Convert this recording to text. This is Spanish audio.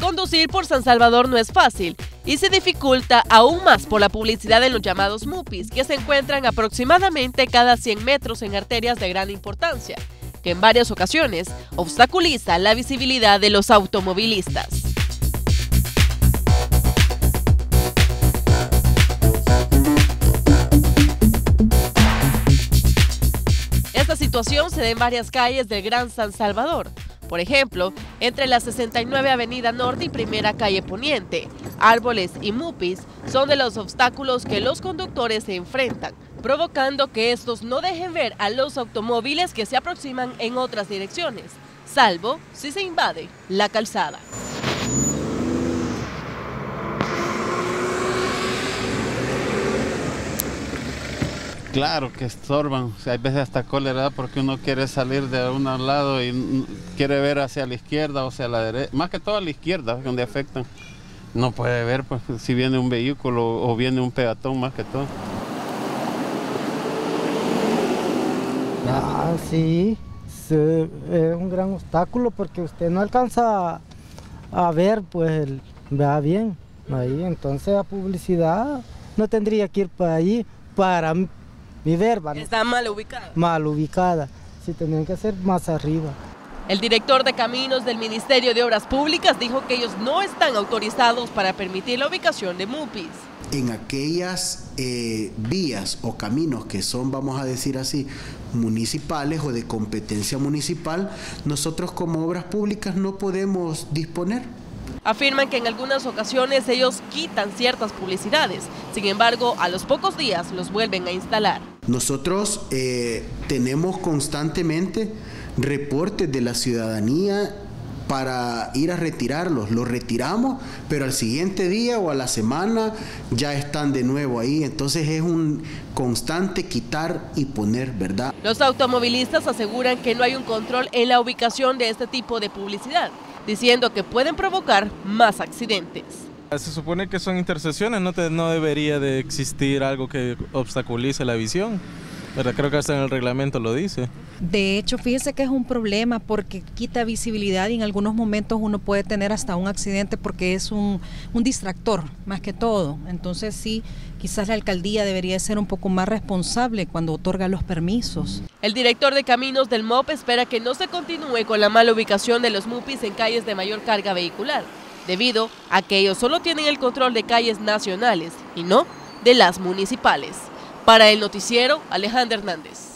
Conducir por San Salvador no es fácil y se dificulta aún más por la publicidad en los llamados MUPIs, que se encuentran aproximadamente cada 100 metros en arterias de gran importancia, que en varias ocasiones obstaculiza la visibilidad de los automovilistas. Esta situación se da en varias calles del Gran San Salvador. Por ejemplo, entre la 69 Avenida Norte y Primera Calle Poniente, árboles y MUPIs son de los obstáculos que los conductores se enfrentan, provocando que estos no dejen ver a los automóviles que se aproximan en otras direcciones, salvo si se invade la calzada. Claro que estorban, o sea, hay veces hasta cólera porque uno quiere salir de un lado y quiere ver hacia la izquierda o hacia la derecha, más que todo a la izquierda, donde afectan. No puede ver pues, si viene un vehículo o viene un peatón más que todo. Sí, es un gran obstáculo porque usted no alcanza a ver, pues, va bien ahí, entonces la publicidad no tendría que ir para allí para ver. Está mal ubicada. Mal ubicada, sí, tendrían que ser más arriba. El director de Caminos del Ministerio de Obras Públicas dijo que ellos no están autorizados para permitir la ubicación de MUPIs. En aquellas vías o caminos que son, vamos a decir así, municipales o de competencia municipal, nosotros como obras públicas no podemos disponer. Afirman que en algunas ocasiones ellos quitan ciertas publicidades, sin embargo, a los pocos días los vuelven a instalar. Nosotros tenemos constantemente reportes de la ciudadanía para ir a retirarlos. Los retiramos, pero al siguiente día o a la semana ya están de nuevo ahí. Entonces es un constante quitar y poner, ¿verdad? Los automovilistas aseguran que no hay un control en la ubicación de este tipo de publicidad, diciendo que pueden provocar más accidentes. Se supone que son intersecciones, no debería de existir algo que obstaculice la visión, ¿verdad? Creo que hasta en el reglamento lo dice. De hecho, fíjese que es un problema porque quita visibilidad y en algunos momentos uno puede tener hasta un accidente porque es un distractor, más que todo. Entonces sí, quizás la alcaldía debería ser un poco más responsable cuando otorga los permisos. El director de Caminos del MOP espera que no se continúe con la mala ubicación de los MUPIs en calles de mayor carga vehicular, debido a que ellos solo tienen el control de calles nacionales y no de las municipales. Para el noticiero, Alejandra Hernández.